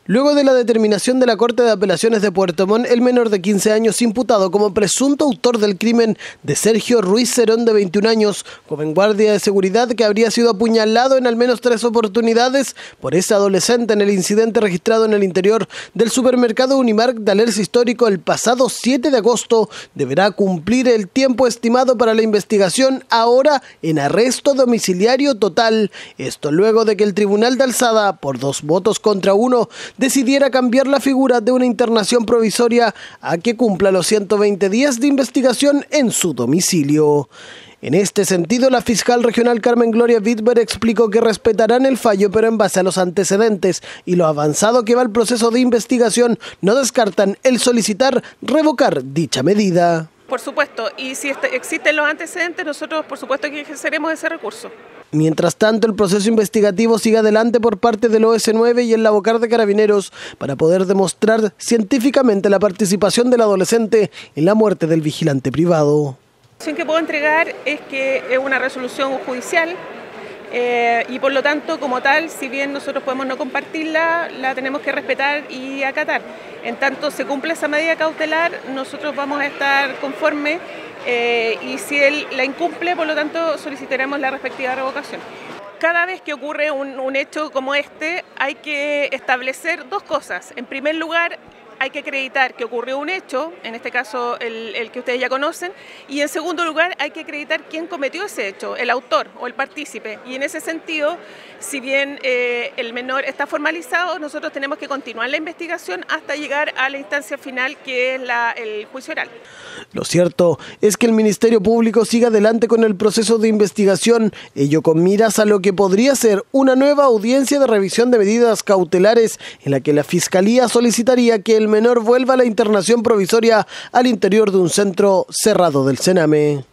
Luego de la determinación de la Corte de Apelaciones de Puerto Montt, el menor de 15 años imputado como presunto autor del crimen de Sergio Ruiz Cerón, de 21 años, joven guardia de seguridad que habría sido apuñalado en al menos 3 oportunidades por ese adolescente en el incidente registrado en el interior del supermercado Unimark de Alerce Histórico el pasado 7 de agosto, deberá cumplir el tiempo estimado para la investigación, ahora en arresto domiciliario total. Esto luego de que el Tribunal de Alzada, por 2 votos contra 1, decidiera cambiar la figura de una internación provisoria a que cumpla los 120 días de investigación en su domicilio. En este sentido, la fiscal regional Carmen Gloria Wittberg explicó que respetarán el fallo, pero en base a los antecedentes y lo avanzado que va el proceso de investigación, no descartan el solicitar revocar dicha medida. Por supuesto, y si existen los antecedentes, nosotros por supuesto que ejerceremos ese recurso. Mientras tanto, el proceso investigativo sigue adelante por parte del OS9 y el Lavocar de Carabineros para poder demostrar científicamente la participación del adolescente en la muerte del vigilante privado. La información que puedo entregar es que es una resolución judicial y por lo tanto, como tal, si bien nosotros podemos no compartirla, la tenemos que respetar y acatar. En tanto se cumple esa medida cautelar, nosotros vamos a estar conformes y si él la incumple, por lo tanto, solicitaremos la respectiva revocación. Cada vez que ocurre un hecho como este, hay que establecer 2 cosas. En primer lugar, hay que acreditar que ocurrió un hecho, en este caso el que ustedes ya conocen, y en segundo lugar hay que acreditar quién cometió ese hecho, el autor o el partícipe. Y en ese sentido, si bien el menor está formalizado, nosotros tenemos que continuar la investigación hasta llegar a la instancia final, que es el juicio oral. Lo cierto es que el Ministerio Público sigue adelante con el proceso de investigación, ello con miras a lo que podría ser una nueva audiencia de revisión de medidas cautelares en la que la Fiscalía solicitaría que el menor vuelva a la internación provisoria al interior de un centro cerrado del Sename.